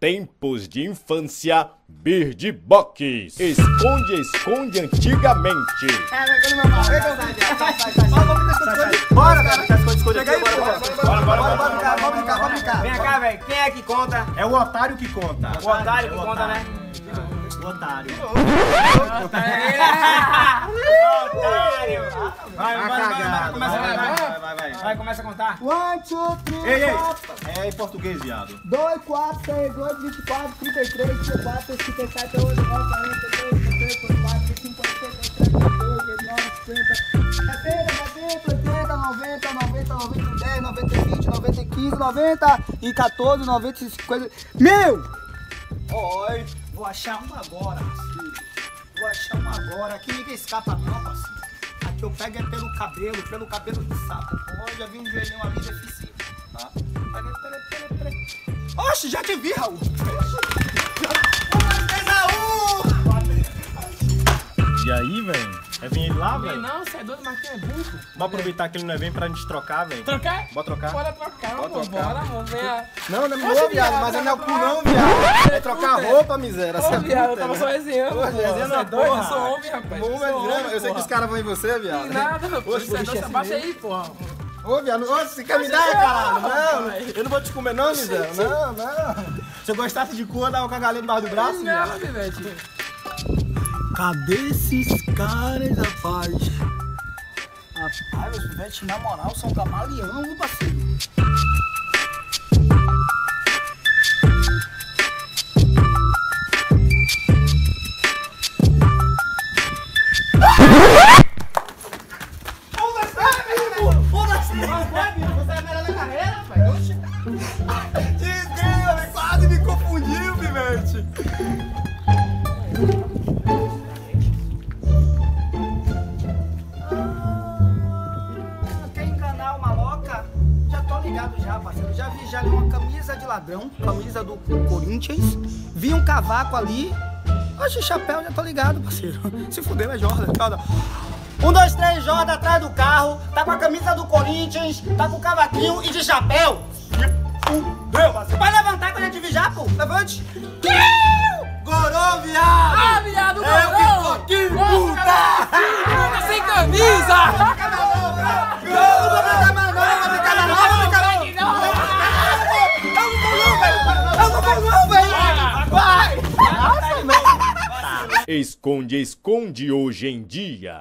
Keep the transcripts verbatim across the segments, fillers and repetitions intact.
tempos de infância, Bird Box. Esconde, esconde antigamente. É, vai quando meu mal. Vem, sai, sai, sai, sai. Bora, cara, esconde, esconde aqui. Bora, bora, bora, bora brincar, vamos brincar, vamos brincar. Vem cá, velho. Quem é que conta? É o otário que conta. O otário que conta, né? O otário. Otário! Vai, vai, vai, começa a contar. Vai, vai, vai. Vai, começa a contar. um, dois, três, Ei, ei. quatro. É em português, viado. dois, quatro, seis, dois, vinte e quatro, trinta e três, trinta e quatro, trinta e sete, trinta e oito, quarenta e três, quarenta e quatro, quarenta e cinco, quarenta e seis, quarenta e sete, oitenta, noventa, noventa, noventa, dez, noventa e vinte, noventa e quinze, noventa e quatorze, noventa e cinquenta. Meu! Oi, vou achar uma agora, parceiro. Vou achar uma agora. Aqui ninguém escapa não, parceiro. Aqui eu pego é pelo cabelo, pelo cabelo de sapo. Ó, já vi um joelhinho ali deficiente. Tá? Peraí, peraí, peraí, peraí. Oxe, já te vi, Raul. Raul! E aí, velho? É vir ele lá, velho? Não, você é doido, mas quem é burro? Vamos aproveitar que ele não é bem pra gente trocar, velho. Trocar? Bora trocar? Bora trocar, Bora vamos trocar. bora, vamos ver a... Não, não é Oxe, meu, viado, viado, mas é meu cu trocar. não, viado. É trocar roupa, miséria. Ô, Você é viado, eu puta, tava né? só resenhando, Pô, pô. resenhando Você a é doido? porra. Eu sou homem, rapaz. Bom, Eu mas sou grama. homem, Eu sei que porra. os caras vão em você, viado. Tem nada, rapaz. Oxe, Você é bicho, doce, abaixa aí, porra. Ô, viado, ô, você quer me dar, caralho? Não, eu não vou te comer não, miséria. Não, não. Se eu gostasse de cu, eu dava com a galinha debaixo do braço, viado. Não, Pivete. Cadê esses caras, rapaz? Rapaz, os pivetes, na moral, são camaleão, viu, parceiro? Desgrama, quase me confundiu, pivete. Quer enganar o maloca? Já tô ligado já, parceiro. Já vi já ali uma camisa de ladrão, camisa do Corinthians. Vi um cavaco ali. Oxe, chapéu, já tô ligado, parceiro. Se fudeu, é Jordan. Jordan. Um, dois, três, Jordan atrás do carro. Tá com a camisa do Corinthians, tá com o cavaquinho e de chapéu. Se fudeu, parceiro. Vai levantar que eu já te vi já, pô. Levante. Gorô, viado! Ah, viado, É gorão! o que puta! Puta sem camisa! Não vou brincar mais não, não vou brincar mais não, não vou brincar mais não. Eu não vou não, velho. Eu não vou não, velho. Vai! Esconde, esconde hoje em dia.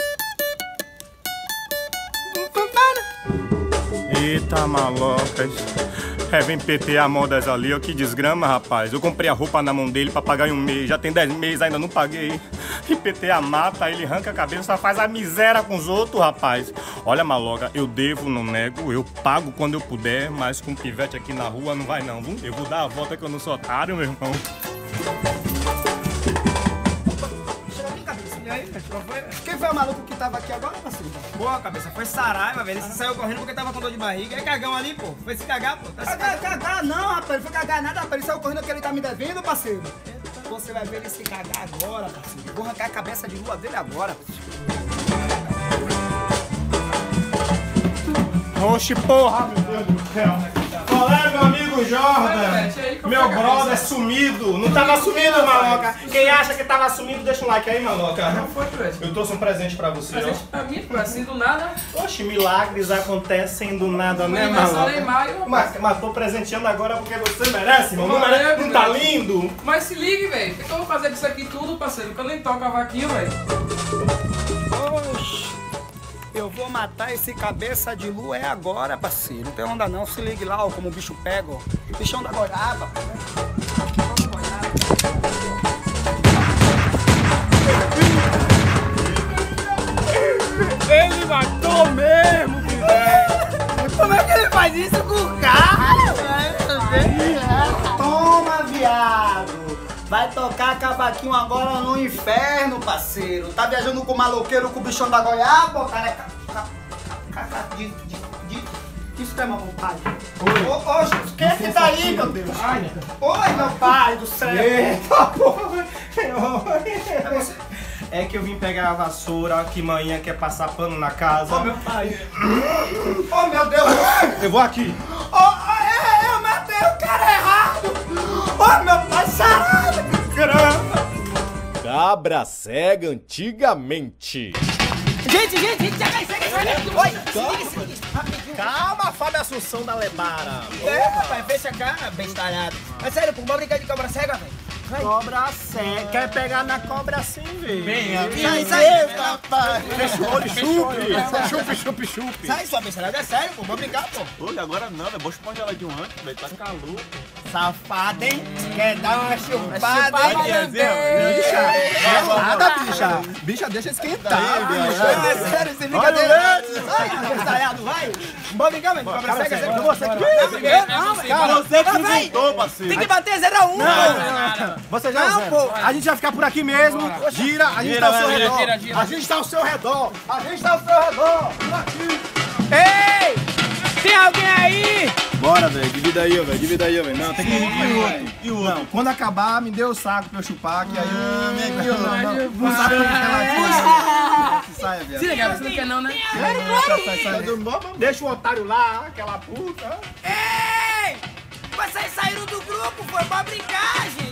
Eita, malocas. É, vem P T A modas ali, ó, que desgrama, rapaz. Eu comprei a roupa na mão dele pra pagar em um mês. Já tem dez meses, ainda não paguei. E P T A mata, ele arranca a cabeça, só faz a miséria com os outros, rapaz. Olha, maloca, eu devo, não nego, eu pago quando eu puder, mas com pivete aqui na rua não vai não, viu? Eu vou dar a volta que eu não sou otário, meu irmão. Quem foi o maluco que tava aqui agora, parceiro? Boa, cabeça. Foi Saraiva, velho. Ele saiu correndo porque tava com dor de barriga. É cagão ali, pô. Foi se cagar, pô. Tá se Cagar, cagar não, rapaz. Ele foi cagar nada, rapaz. Ele saiu correndo que ele tá me devendo, parceiro. Você vai ver ele se cagar agora, parceiro. Vou arrancar a cabeça de lua dele agora, parceiro. Oxe, porra, meu Deus do céu. Qual é, meu amigo Jordan? Meu brother sumido. Não tava sumido, maloca. Quem acha que tava sumido, deixa um like aí, maloca. Não foi, Pivete. Eu trouxe um presente pra você, ó. Presente pra mim, pô, assim do nada. Oxe, milagres acontecem do nada, né, Aniversário maloca? Neymar, eu- Mas, mas tô presenteando agora porque você merece, irmão. Não, Valeu, merece, não tá Pivete. lindo? Mas se ligue, velho. O que eu vou fazer com isso aqui tudo, parceiro? Que eu nem toco cavaquinho, velho. Oxi. Eu vou matar esse cabeça de lua é agora, parceiro. Não tem onda não. Se ligue lá, ó, como o bicho pega, ó. Bichão da goiaba. Ele matou mesmo, velho. Como é que ele faz isso com o carro? Toma, viado. Vai tocar cavaquinho agora no inferno, parceiro. Tá viajando com o maloqueiro, com o bichão da goiaba, cara? De, de, de, isso que é meu pai. Ô, ô, quem é que tá aí, meu Deus? Oi, meu pai do céu. Eita, porra. É que eu vim pegar a vassoura, que manhã quer passar pano na casa. Ô, meu pai. Ô, meu Deus. Eu vou aqui. Ô, é, eu matei o cara errado. Ô, Cabra cega antigamente. Gente, gente, gente, chega aí, chega aí, chega aí. Oi, siga, siga, rapidinho. Calma, Fábio Assunção da Lebara. É, rapaz, fecha a cara, bestalhado. Mas sério, pô, bora brincar de cobra cega, velho. Cobra cega. Quer pegar na cobra assim, velho? Vem, sai, sai, rapaz. Fecha o olho, chupe. Chupe, chupe, chupe. Sai, sua bestalhada, é sério, pô, vamos brincar, pô. Olha, agora não, velho. Vou chupar um geladinho antes, velho. Tá calor. Safado, hein? Quer dar uma chupada, chupada, hein? bicha. Gelada, bicha. Bicha, deixa esquentar, bicha. É sério, sem brincadeira. Sai, bestalhado, vai. Bora brincar, velho. Cobra cega, sério. Você que Não, você que inventou, parceiro. tem que bater zero a um, pô. Você já não, pô. A gente vai ficar por aqui mesmo. Gira, a gente tá ao seu redor. gira, gira. A gente tá ao seu redor. A gente tá ao seu redor. Por aqui. Ei! Tem alguém aí? Bora, velho. Divida aí, velho. Divida aí, velho. Não, tem que dividir o outro. E o não, quando acabar, me dê o saco pra eu chupar, que aí Ah, eu... Não, não, não. Não sabe aquela coisa. Que saia, viado. Se liga, você não quer não, né? Sai, sai, sai. Deixa o otário lá, aquela puta. Ei! Vocês saíram do grupo, foi pra brincar, gente.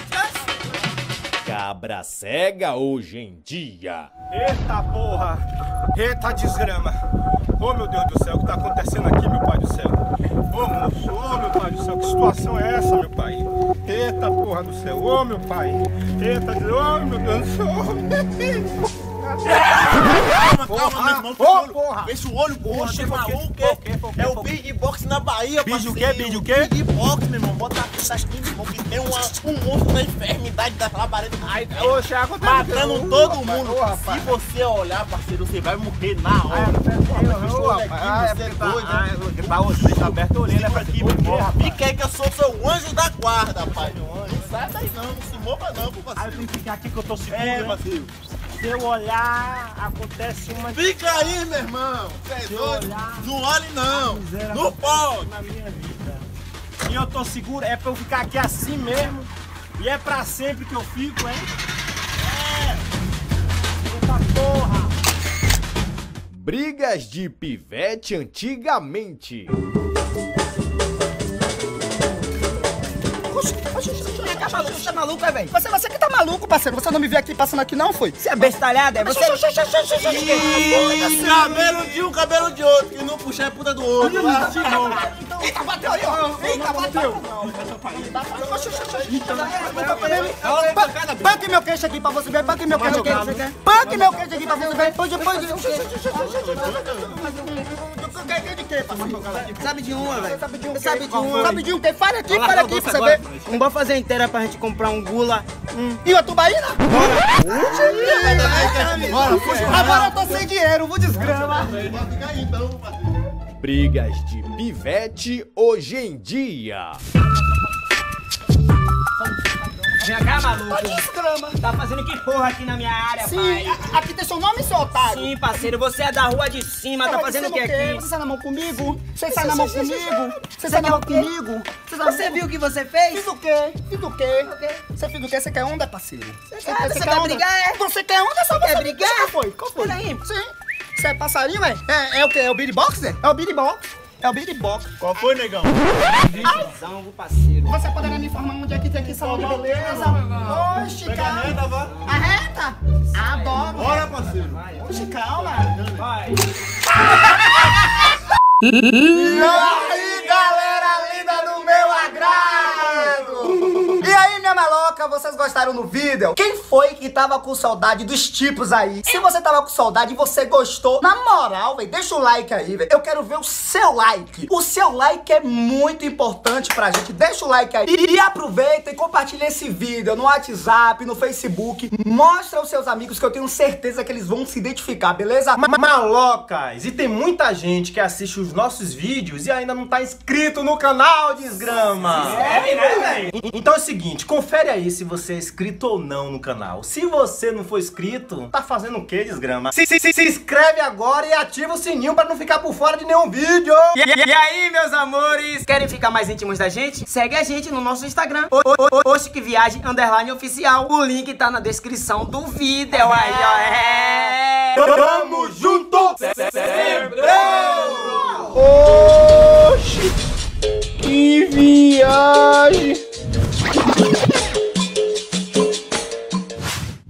Cabra cega hoje em dia. Eita porra! Eita desgrama! Ô meu Deus do céu, o que tá acontecendo aqui, meu pai do céu? Ô moço, ô meu pai do céu, que situação é essa, meu pai? Eita porra do céu, ô meu pai! Eita, ô meu Deus do céu! Calma, calma, meu irmão. Ô, porra! Fecha o olho, porra. Oxe, Você é maluco, é? É o Big Box na Bahia, Big o quê? parceiro. Big o quê? Big Box, meu irmão. Bota aqui essas Big Box que tem uma, um monstro da enfermidade das labaredas. Ai, Oxe, acontece. matando todo mundo. Ô, rapaz. Se você olhar, parceiro, você vai morrer na hora. Ô, rapaz, Você é doido, ah, né? pra você, tá aberto a orelha pra Aqui, ti, meu meu irmão. irmão. Fica aí que eu sou seu anjo da guarda, pai. Não sai daí não, não se mova não, pô, Aí eu parceiro. tenho que ficar aqui que eu tô seguro, É, né? parceiro. Se eu olhar, acontece uma Fica aí, meu irmão. Você é doido? olhar, Não olhe não. miséria Não pode. na minha vida. E eu tô seguro, é pra eu ficar aqui assim mesmo. E é pra sempre que eu fico, hein? É! Eita porra! Brigas de pivete antigamente. Tá maluco, você tá maluco, é, velho? Você, você que tá maluco, parceiro. Você não me viu aqui passando aqui, não, foi? Você é bestalhada, é? Você... Ih, cabelo de um, cabelo de outro. Que não puxar é puta do outro. Eita, bateu aí, ó. Eita, bateu. Panque meu queixo aqui pra você ver. Panque meu queixo aqui. Panque meu queixo aqui pra você ver. Pode, pode. De quê, parceiro? Sabe de uma, velho? Sabe de um quê? Sabe de uma. Sabe de um quê? Fala aqui, fala aqui pra você ver. Não vou fazer inteira pra gente comprar um gula. E uma tubaína? Bora, puxa. Agora eu tô sem dinheiro, vou desgrama. Brigas de pivete hoje em dia. Vem cá, maluco. Desgrama. Tá fazendo que porra aqui na minha área, Sim, pai? a- aqui tem seu nome, seu otário. Sim, parceiro, você é da rua de cima, tá fazendo o que aqui? Você sai na mão comigo? Você sai na mão comigo? Você sai na mão comigo? Você viu o que você fez? Fiz o quê? Fiz o quê? Você fez o quê? Você quer onda, parceiro? Você, quer- você quer brigar, é? Você quer onda, só Quer você- brigar? Qual foi? Qual foi? Peraí. Sim. Você é passarinho, é? É, é o quê? É o beatbox, é? É o beatbox. É o beatbox. Qual foi, negão? Visão, meu parceiro. Você poderia me informar onde é que tem aqui salão de beleza? Oxe, calma. Caneta, vá. A reta? Adoro. Bora, parceiro. Oxe, calma. Vai. E aí, galera linda do meu agrado! E aí, minha maloca, vocês gostaram do vídeo? Quem foi que tava com saudade dos tipos aí? Se você tava com saudade e você gostou, na moral, velho, deixa o like aí, velho. Eu quero ver o seu like. O seu like é muito importante pra gente. Deixa o like aí. E, e aproveita e compartilha esse vídeo no WhatsApp, no Facebook. Mostra aos seus amigos que eu tenho certeza que eles vão se identificar, beleza? Ma- Malocas! E tem muita gente que assiste os nossos vídeos e ainda não tá inscrito no canal, desgrama! É, né, velho? Então é o seguinte, confere aí se você é inscrito ou não no canal. Se você não for inscrito, tá fazendo o que, desgrama? Se, se, se, se inscreve agora e ativa o sininho pra não ficar por fora de nenhum vídeo! E, e- e aí, meus amores? Querem ficar mais íntimos da gente? Segue a gente no nosso Instagram. O- o- o- Oxe que viagem, underline oficial. O link tá na descrição do vídeo. Aí, ó. É... Tamo junto! Oxi! Que viagem!